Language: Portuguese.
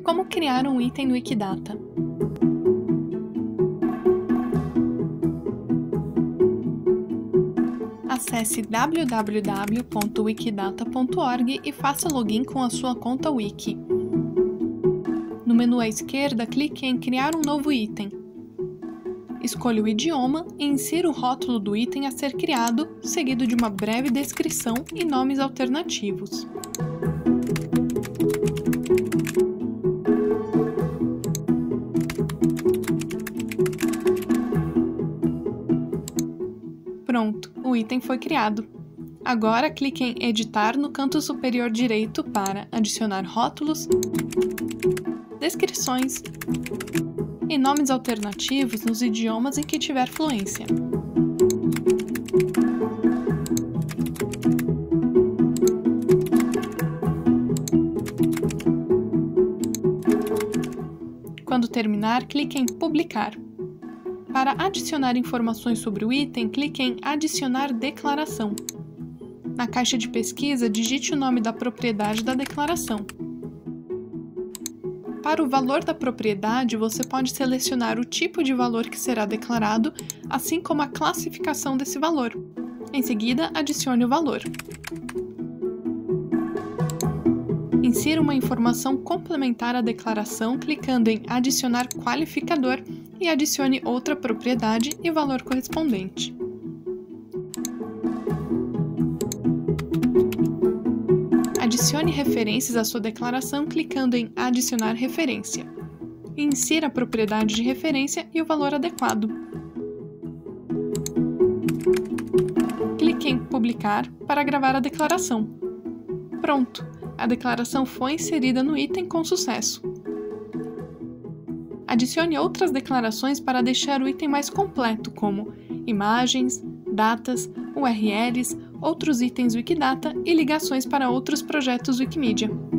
Como criar um item no Wikidata? Acesse www.wikidata.org e faça login com a sua conta Wiki. No menu à esquerda, clique em Criar um novo item. Escolha o idioma e insira o rótulo do item a ser criado, seguido de uma breve descrição e nomes alternativos. Pronto, o item foi criado. Agora clique em Editar no canto superior direito para adicionar rótulos, descrições e nomes alternativos nos idiomas em que tiver fluência. Quando terminar, clique em Publicar. Para adicionar informações sobre o item, clique em Adicionar declaração. Na caixa de pesquisa, digite o nome da propriedade da declaração. Para o valor da propriedade, você pode selecionar o tipo de valor que será declarado, assim como a classificação desse valor. Em seguida, adicione o valor. Insira uma informação complementar à declaração clicando em Adicionar qualificador e adicione outra propriedade e valor correspondente. Adicione referências à sua declaração clicando em Adicionar referência. E insira a propriedade de referência e o valor adequado. Clique em Publicar para gravar a declaração. Pronto! A declaração foi inserida no item com sucesso. Adicione outras declarações para deixar o item mais completo, como imagens, datas, URLs, outros itens Wikidata e ligações para outros projetos Wikimedia.